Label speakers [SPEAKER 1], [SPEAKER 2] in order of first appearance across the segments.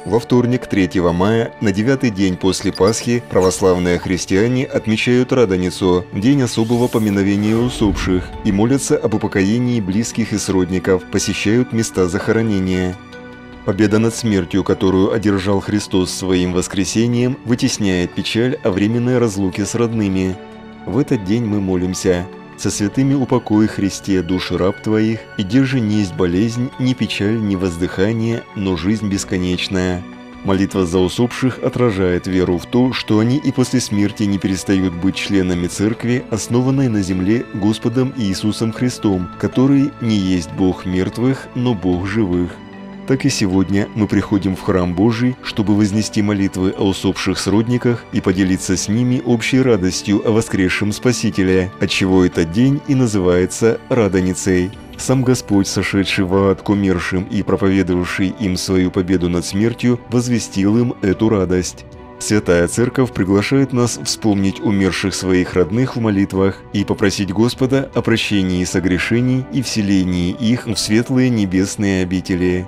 [SPEAKER 1] Во вторник, 3 мая, на 9-й день после Пасхи, православные христиане отмечают Радоницу, день особого поминовения усопших, и молятся об упокоении близких и сродников, посещают места захоронения. Победа над смертью, которую одержал Христос своим воскресением, вытесняет печаль о временной разлуке с родными. В этот день мы молимся: «Со святыми упокой, Христе, души раб Твоих, и держи несть болезнь, ни печаль, ни воздыхание, но жизнь бесконечная». Молитва за усопших отражает веру в то, что они и после смерти не перестают быть членами Церкви, основанной на земле Господом Иисусом Христом, который не есть Бог мертвых, но Бог живых. Так и сегодня мы приходим в храм Божий, чтобы вознести молитвы о усопших сродниках и поделиться с ними общей радостью о воскресшем Спасителе, отчего этот день и называется Радоницей. Сам Господь, сошедший в ад к умершим и проповедовавший им свою победу над смертью, возвестил им эту радость. Святая Церковь приглашает нас вспомнить умерших своих родных в молитвах и попросить Господа о прощении согрешений и вселении их в светлые небесные обители.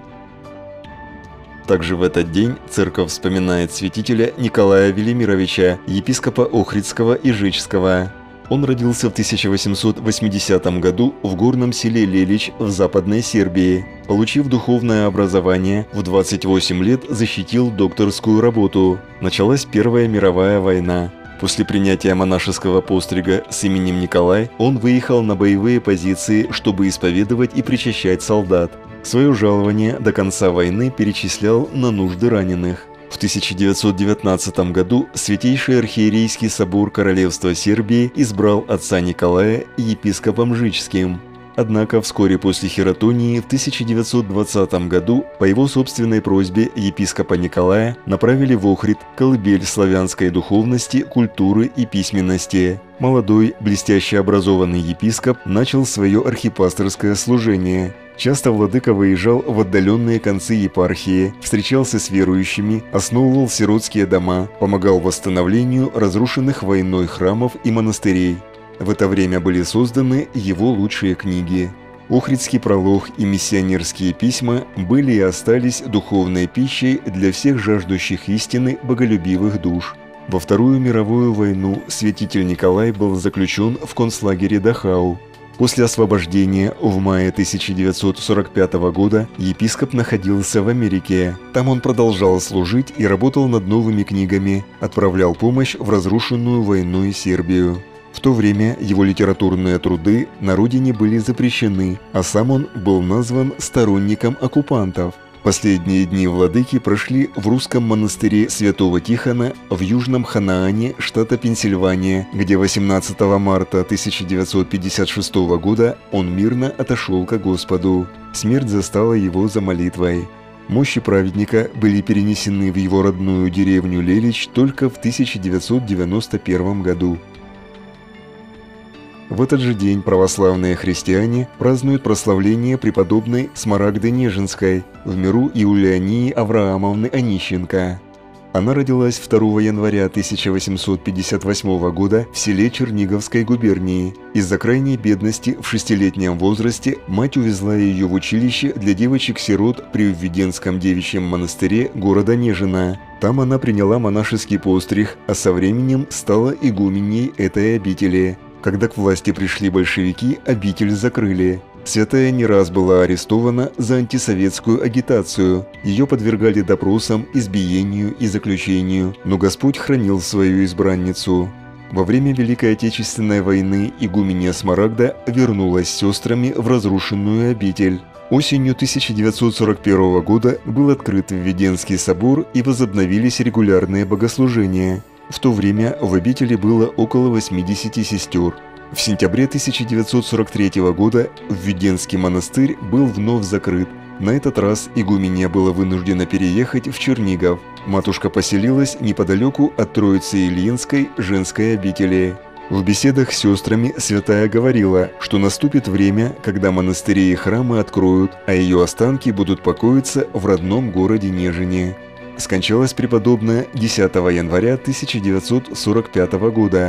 [SPEAKER 1] Также в этот день Церковь вспоминает святителя Николая Велимировича, епископа Охридского и Жичского. Он родился в 1880 году в горном селе Лелич в Западной Сербии. Получив духовное образование, в 28 лет защитил докторскую работу. Началась Первая мировая война. После принятия монашеского пострига с именем Николай он выехал на боевые позиции, чтобы исповедовать и причащать солдат. Свое жалование до конца войны перечислял на нужды раненых. В 1919 году Святейший Архиерейский собор Королевства Сербии избрал отца Николая епископом Жичским. Однако вскоре после хератонии в 1920 году по его собственной просьбе епископа Николая направили в Охрид, колыбель славянской духовности, культуры и письменности. Молодой, блестяще образованный епископ начал свое архипасторское служение. Часто владыка выезжал в отдаленные концы епархии, встречался с верующими, основывал сиротские дома, помогал восстановлению разрушенных войной храмов и монастырей. В это время были созданы его лучшие книги. Охридский пролог и миссионерские письма были и остались духовной пищей для всех жаждущих истины боголюбивых душ. Во Вторую мировую войну святитель Николай был заключен в концлагере Дахау. После освобождения в мае 1945 года епископ находился в Америке. Там он продолжал служить и работал над новыми книгами, отправлял помощь в разрушенную войной Сербию. В то время его литературные труды на родине были запрещены, а сам он был назван сторонником оккупантов. Последние дни владыки прошли в русском монастыре Святого Тихона в Южном Ханаане, штата Пенсильвания, где 18 марта 1956 года он мирно отошел ко Господу. Смерть застала его за молитвой. Мощи праведника были перенесены в его родную деревню Лелич только в 1991 году. В этот же день православные христиане празднуют прославление преподобной Смарагды Нежинской, в миру Иулиании Авраамовны Онищенко. Она родилась 2 января 1858 года в селе Черниговской губернии. Из-за крайней бедности в 6-летнем возрасте мать увезла ее в училище для девочек-сирот при Введенском девичьем монастыре города Нежина. Там она приняла монашеский постриг, а со временем стала игуменей этой обители. Когда к власти пришли большевики, обитель закрыли. Святая не раз была арестована за антисоветскую агитацию. Ее подвергали допросам, избиению и заключению, но Господь хранил свою избранницу. Во время Великой Отечественной войны игуменья Смарагда вернулась с сестрами в разрушенную обитель. Осенью 1941 года был открыт Введенский собор и возобновились регулярные богослужения. В то время в обители было около 80 сестер. В сентябре 1943 года Введенский монастырь был вновь закрыт. На этот раз игуменья была вынуждена переехать в Чернигов. Матушка поселилась неподалеку от Троицы-Ильинской женской обители. В беседах с сестрами святая говорила, что наступит время, когда монастыри и храмы откроют, а ее останки будут покоиться в родном городе Нежине. Скончалась преподобная 10 января 1945 года.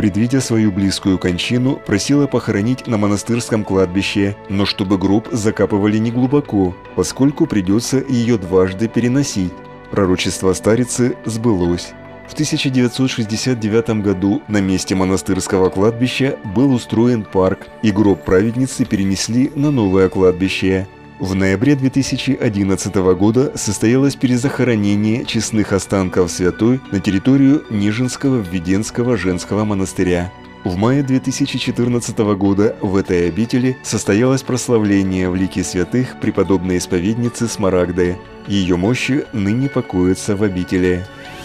[SPEAKER 1] предвидя свою близкую кончину, просила похоронить на монастырском кладбище, но чтобы гроб закапывали неглубоко, поскольку придется ее дважды переносить. Пророчество старицы сбылось. В 1969 году на месте монастырского кладбища был устроен парк, и гроб праведницы перенесли на новое кладбище. В ноябре 2011 года состоялось перезахоронение честных останков святой на территорию Нижинского Введенского женского монастыря. В мае 2014 года в этой обители состоялось прославление в лике святых преподобной исповедницы Смарагды. Ее мощи ныне покоятся в обители.